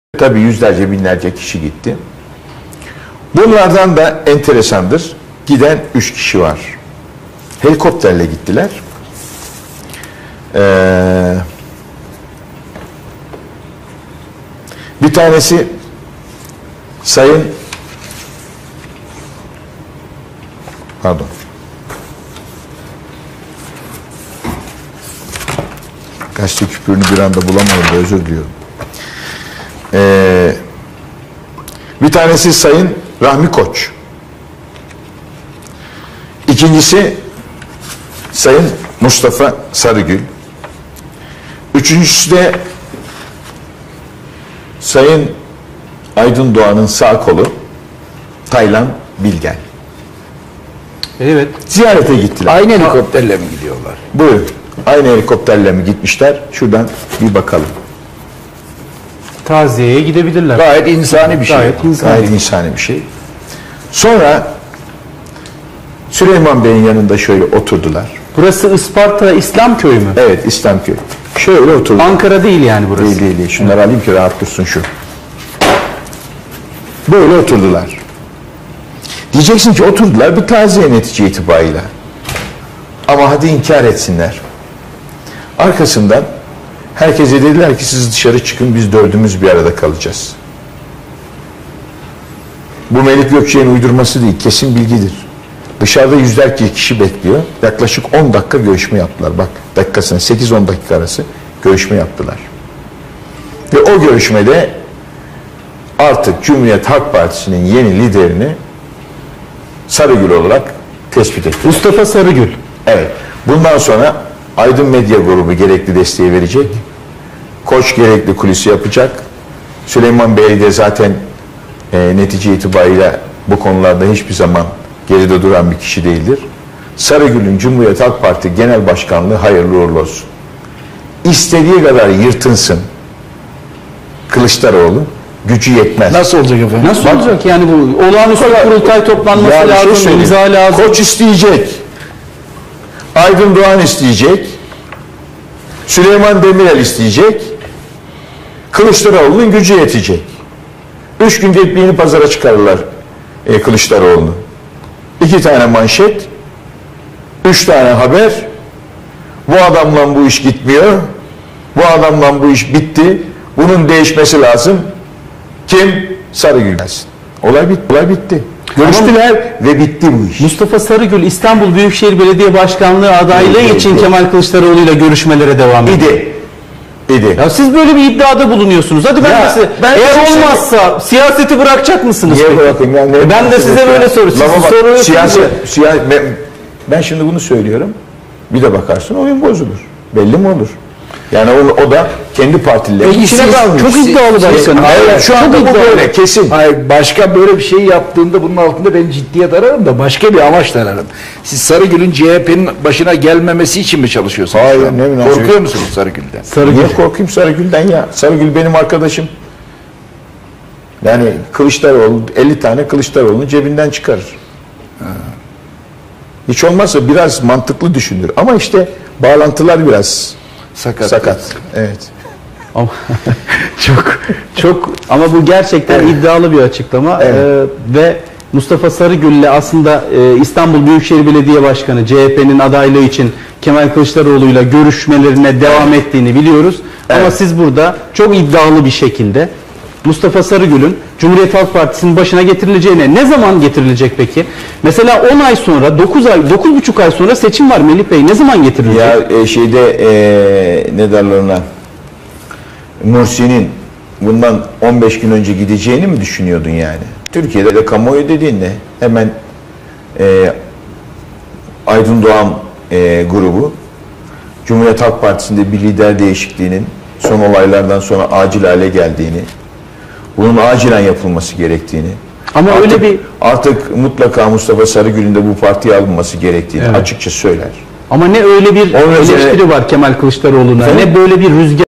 Tabii yüzlerce binlerce kişi gitti. Bunlardan da enteresandır. Giden 3 kişi var. Helikopterle gittiler. Bir tanesi Sayın gazete küpürünü bir anda bulamadım, özür diliyorum. Bir tanesi Sayın Rahmi Koç. İkincisi Sayın Mustafa Sarıgül. Üçüncüsü de Sayın Aydın Doğan'ın sağ kolu Taylan Bilgen. Evet. Ziyarete gittiler. Aynı helikopterle mi gidiyorlar? Buyurun. Aynı helikopterle mi gitmişler? Şuradan bir bakalım. Taziyeye gidebilirler. Gayet insani bir şey. Gayet insani bir şey. Sonra Süleyman Bey'in yanında şöyle oturdular. Burası Isparta İslamköy mü? Evet, İslamköy. Şöyle oturdular. Ankara değil yani burası. Değil. Şunları alayım ki rahat dursun şu. Böyle oturdular. Diyeceksin ki oturdular bir taziye netice itibariyle. Ama hadi inkar etsinler. Arkasından herkese dediler ki siz dışarı çıkın, biz dördümüz bir arada kalacağız. Bu Melik Gökçek'in uydurması değil, kesin bilgidir. Dışarıda yüzlerce kişi bekliyor. Yaklaşık 10 dakika görüşme yaptılar. Bak dakikasına 8-10 dakika arası görüşme yaptılar. Ve o görüşmede artık Cumhuriyet Halk Partisi'nin yeni liderini Sarıgül olarak tespit etti. Mustafa Sarıgül. Evet. Bundan sonra Aydın Medya Grubu gerekli desteği verecek. Koç gerekli kulisi yapacak. Süleyman Bey de zaten netice itibariyle bu konularda hiçbir zaman geride duran bir kişi değildir. Sarıgül'ün Cumhuriyet Halk Parti Genel Başkanlığı hayırlı uğurlu olsun. İstediği kadar yırtınsın Kılıçdaroğlu, gücü yetmez. Nasıl olacak efendim? Nasıl olacak yani bu? Olağanüstü kurultay toplanması Yani lazım, imza lazım. Koç isteyecek. Aydın Doğan isteyecek. Süleyman Demirel isteyecek. Kılıçdaroğlu'nun gücü yetecek. 3 günde ipliğini pazara çıkarırlar Kılıçdaroğlu'nu. 2 tane manşet, 3 tane haber. Bu adamla bu iş gitmiyor. Bu adamla bu iş bitti. Bunun değişmesi lazım. Kim? Sarıgül gelsin. Olay bitti. Görüştüler ve bitti bu iş. Mustafa Sarıgül İstanbul Büyükşehir Belediye Başkanlığı adaylığı için Kemal Kılıçdaroğlu ile görüşmelere devam ediyor. İdi. Ya siz böyle bir iddiada bulunuyorsunuz. Hadi eğer olmazsa siyaseti bırakacak mısınız? Niye bırakayım? Yani ben de size böyle soruyorum. Ben şimdi bunu söylüyorum. Bir de bakarsın oyun bozulur. Belli mi olur? Yani o da kendi partilerinin içine kalmış. Çok iddialı başkanım. Hayır, şu anda bu böyle kesin. Hayır, başka böyle bir şey yaptığında bunun altında ben ciddiyet ararım da başka bir amaç ararım. Siz Sarıgül'ün CHP'nin başına gelmemesi için mi çalışıyorsunuz? Hayır, ne münasebet. Korkuyor musunuz Sarıgül'den? Niye korkayım Sarıgül'den ya? Sarıgül benim arkadaşım. Yani Kılıçdaroğlu 50 tane Kılıçdaroğlu'nu cebinden çıkarır. Hiç olmazsa biraz mantıklı düşünür. Ama işte bağlantılar biraz sakat. Evet. Ama çok ama bu gerçekten iddialı bir açıklama. Evet. Ve Mustafa Sarıgül'le aslında İstanbul Büyükşehir Belediye Başkanı CHP'nin adaylığı için Kemal Kılıçdaroğlu'yla görüşmelerine devam ettiğini biliyoruz. Evet. Ama siz burada çok iddialı bir şekilde Mustafa Sarıgül'ün Cumhuriyet Halk Partisi'nin başına getirileceğine, ne zaman getirilecek peki? Mesela 10 ay sonra, 9,5 ay sonra seçim var Melih Bey. Ne zaman getirilecek? Ya ne derler ona? Mursi'nin bundan 15 gün önce gideceğini mi düşünüyordun yani? Türkiye'de de kamuoyu dediğin ne? Hemen Aydın Doğan grubu Cumhuriyet Halk Partisi'nde bir lider değişikliğinin son olaylardan sonra acil hale geldiğini, bunun acilen yapılması gerektiğini, ama artık mutlaka Mustafa Sarıgül'ün de bu partiye alınması gerektiğini açıkça söyler. Ama ne öyle bir eleştiri var Kemal Kılıçdaroğlu'na, ne böyle bir rüzgar